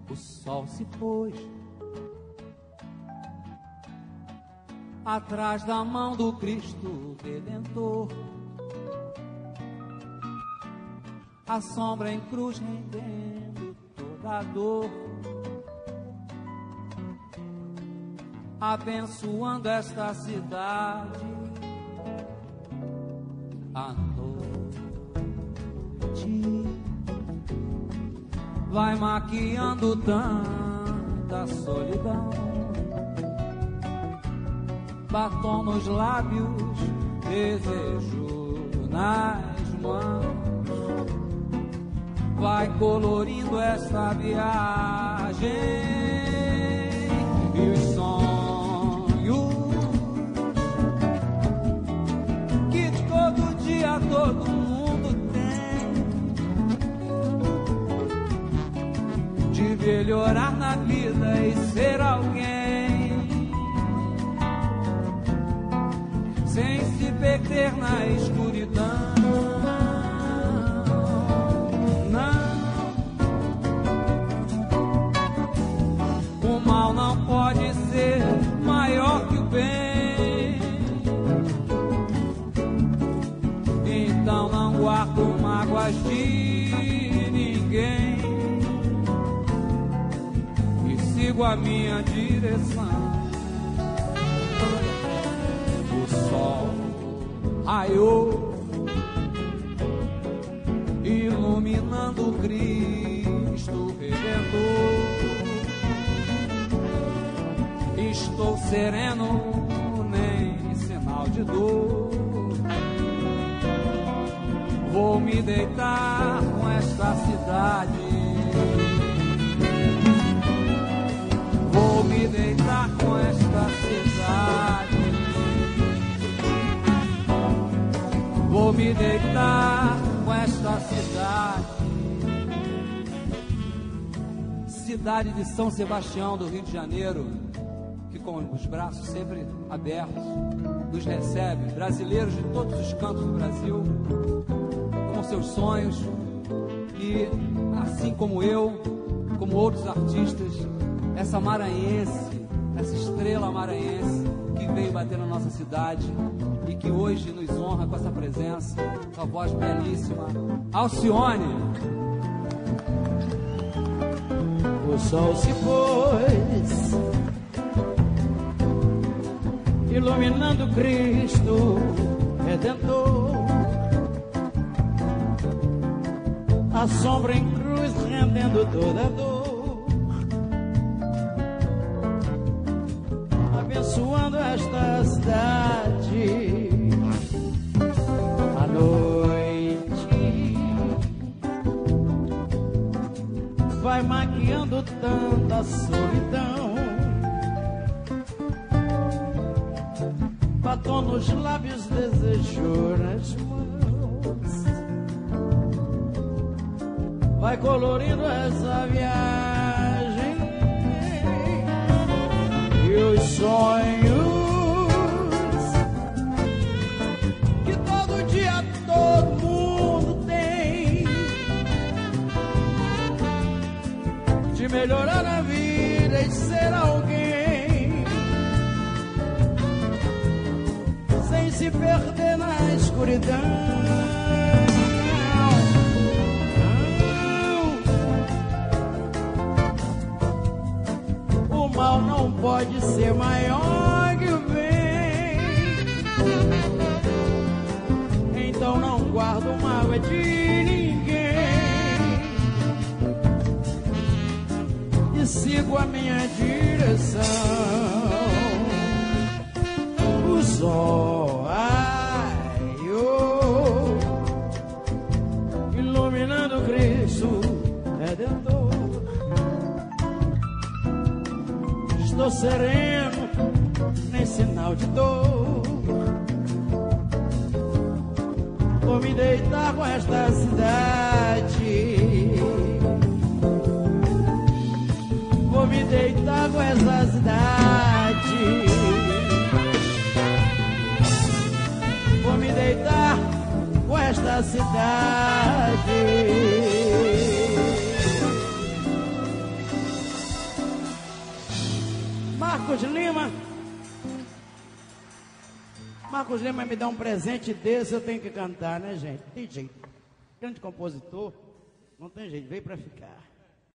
O sol se pôs atrás da mão do Cristo Redentor. A sombra em cruz rendendo toda a dor, abençoando esta cidade. A noite vai maquiando tanta solidão, batom nos lábios, desejo nas mãos, vai colorindo essa viagem. E os sonhos que todo dia todo mundo tem, de melhorar na vida e ser alguém, sem se perder na escuridão. Não pode ser maior que o bem, então não guardo mágoas de ninguém e sigo a minha direção. O sol raiou, iluminando Cristo Redentor. Estou sereno, nem sinal de dor. Vou me deitar com esta cidade. Vou me deitar com esta cidade. Vou me deitar com esta cidade. Cidade de São Sebastião, do Rio de Janeiro, que com os braços sempre abertos nos recebe, brasileiros de todos os cantos do Brasil, com seus sonhos, e assim como eu, como outros artistas, essa maranhense, essa estrela maranhense que veio bater na nossa cidade e que hoje nos honra com essa presença, com a voz belíssima, Alcione. O sol se pôs, iluminando Cristo Redentor. A sombra em cruz rendendo toda a dor, abençoando esta cidade. A noite vai maquiando tanta solidão, batom nos lábios, desejo nas mãos, vai colorindo essa viagem. E os sonhos que todo dia todo mundo tem, de melhorar a vida e ser alguém, sem se perder na escuridão. O mal não pode ser maior que o bem, então não guardo mágoa de ninguém e sigo a minha direção. O sol raiou, iluminando Cristo Redentor. Estou sereno, nem sinal de dor. Vou me deitar com esta cidade. Vou me deitar com essa cidade. Vou me deitar com esta cidade. Marcos Lima. Marcos Lima me dá um presente desse, eu tenho que cantar, né, gente? Tem jeito. Grande compositor, não tem jeito, veio pra ficar.